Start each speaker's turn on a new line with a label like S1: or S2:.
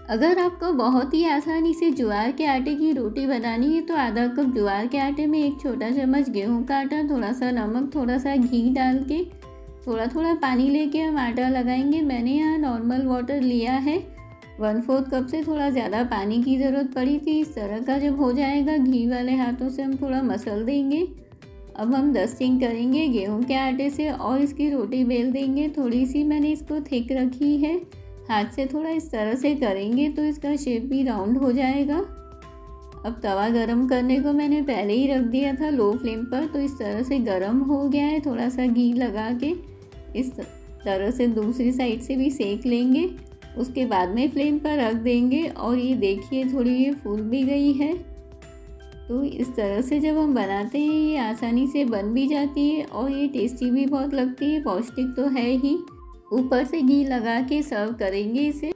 S1: अगर आपको बहुत ही आसानी से ज्वार के आटे की रोटी बनानी है तो आधा कप ज्वार के आटे में 1 छोटा चम्मच गेहूं का आटा, थोड़ा सा नमक, थोड़ा सा घी डाल के थोड़ा थोड़ा पानी लेके हम आटा लगाएंगे। मैंने यहाँ नॉर्मल वाटर लिया है। 1/4 कप से थोड़ा ज़्यादा पानी की ज़रूरत पड़ी थी। इस तरह का जब हो जाएगा, घी वाले हाथों से हम थोड़ा मसल देंगे। अब हम डस्टिंग करेंगे गेहूं के आटे से और इसकी रोटी बेल देंगे। थोड़ी सी मैंने इसको थिक रखी है, हाथ से थोड़ा इस तरह से करेंगे तो इसका शेप भी राउंड हो जाएगा। अब तवा गरम करने को मैंने पहले ही रख दिया था लो फ्लेम पर, तो इस तरह से गरम हो गया है। थोड़ा सा घी लगा के इस तरह से दूसरी साइड से भी सेक लेंगे। उसके बाद में फ्लेम पर रख देंगे और ये देखिए थोड़ी ये फूल भी गई है। तो इस तरह से जब हम बनाते हैं ये आसानी से बन भी जाती है और ये टेस्टी भी बहुत लगती है, पौष्टिक तो है ही। ऊपर से घी लगा के सर्व करेंगे इसे।